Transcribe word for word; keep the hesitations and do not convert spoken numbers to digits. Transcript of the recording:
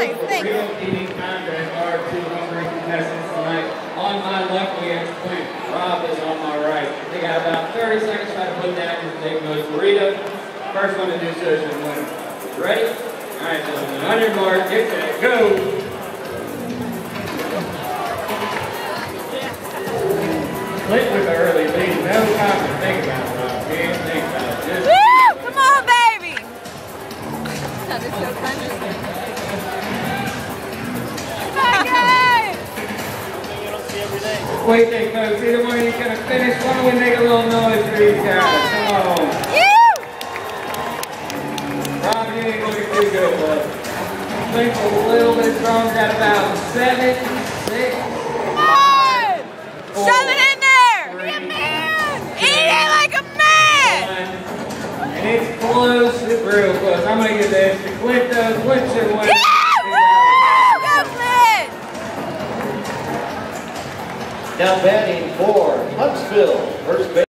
Nice, thanks. Burrito eating contest are two hungry contestants tonight. On my left, we have Clint. Rob is on my right. They got about thirty seconds to try to put down his big nose burrito. First one to do so is the winner. Ready? All right, gentlemen. On your mark, get set, go. Clint with the early lead. No time to think about it, Rob. Can't think about it. Just woo! Come on, baby! That is so funny. Wait there, folks. Either one of you gonna finish. Why don't we make a little noise for these guys? Come on. Rob, you ain't looking too good, bud. Clint's a little bit strong. Got about seven, six. Come on! Four, shove it in there! Three, be a man! Eat it like a man! One. And it's close. It's real close. I'm gonna give this to Clint, though. Clint should win. Yeah! Woo! Go, Clint! Now batting for Huntsville, first base.